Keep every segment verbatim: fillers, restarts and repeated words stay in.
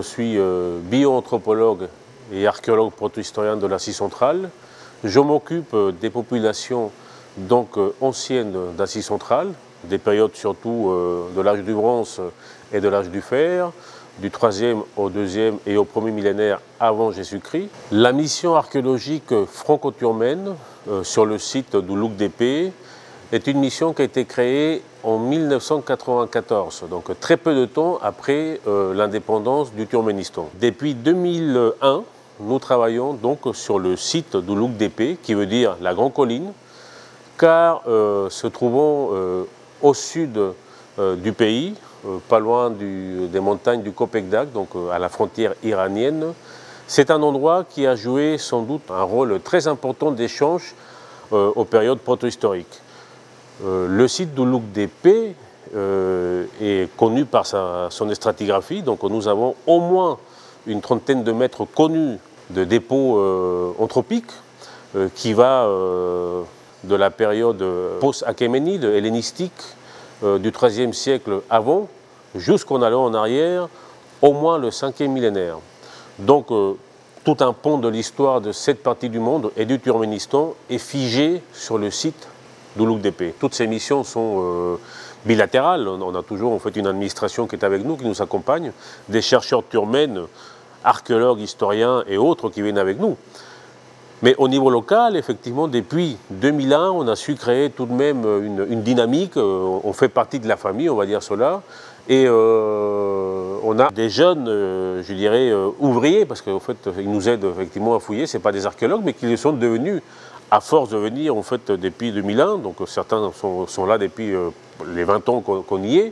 suis euh, bioanthropologue et archéologue protohistorien de l'Asie centrale. Je m'occupe des populations donc euh, anciennes d'Asie centrale, des périodes surtout euh, de l'âge du bronze et de l'âge du fer, du troisième au deuxième et au premier millénaire avant Jésus-Christ. La mission archéologique franco-turkmène euh, sur le site d'Ulugh Tepe est une mission qui a été créée en mille neuf cent quatre-vingt-quatorze, donc très peu de temps après euh, l'indépendance du Turkménistan. Depuis deux mille un, nous travaillons donc sur le site d'Ulugh Tepe, qui veut dire la Grande Colline, car euh, se trouvant euh, au sud euh, du pays, euh, pas loin du, des montagnes du Köpekdag, donc euh, à la frontière iranienne, c'est un endroit qui a joué sans doute un rôle très important d'échange euh, aux périodes protohistoriques. Euh, le site d'Ulugh Tepe euh, est connu par sa, son stratigraphie, donc nous avons au moins une trentaine de mètres connus de dépôts euh, anthropiques euh, qui va euh, de la période post-achéménide, hellénistique, euh, du treizième siècle avant, jusqu'en allant en arrière, au moins le cinquième millénaire. Donc euh, tout un pan de l'histoire de cette partie du monde et du Turkménistan est figé sur le site d'Ulugh Tepe. Toutes ces missions sont euh, bilatérales. On a toujours en fait une administration qui est avec nous, qui nous accompagne, des chercheurs turkmènes, archéologues, historiens et autres qui viennent avec nous. Mais au niveau local, effectivement, depuis deux mille un, on a su créer tout de même une, une dynamique. On fait partie de la famille, on va dire cela. Et euh, on a des jeunes, euh, je dirais, euh, ouvriers, parce qu'en fait, ils nous aident effectivement à fouiller. Ce n'est pas des archéologues, mais qui le sont devenus à force de venir en fait depuis deux mille un, donc certains sont, sont là depuis euh, les vingt ans qu'on qu'on y est,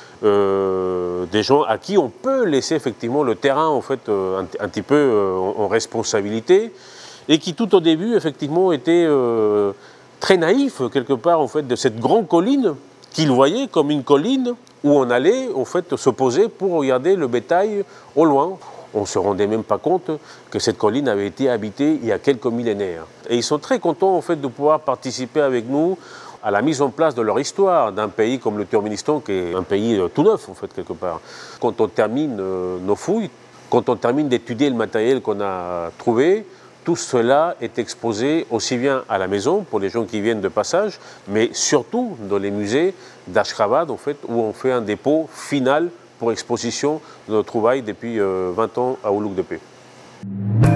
euh, des gens à qui on peut laisser effectivement le terrain en fait euh, un, un petit peu euh, en, en responsabilité, et qui tout au début effectivement étaient euh, très naïfs quelque part en fait de cette grande colline qu'ils voyaient comme une colline où on allait en fait se poser pour regarder le bétail au loin. On ne se rendait même pas compte que cette colline avait été habitée il y a quelques millénaires. Et ils sont très contents en fait, de pouvoir participer avec nous à la mise en place de leur histoire d'un pays comme le Turkménistan, qui est un pays tout neuf en fait quelque part. Quand on termine euh, nos fouilles, quand on termine d'étudier le matériel qu'on a trouvé, tout cela est exposé aussi bien à la maison pour les gens qui viennent de passage, mais surtout dans les musées d'Ashgabat en fait, où on fait un dépôt final pour exposition de nos trouvailles depuis vingt ans à Ulugh Tepe.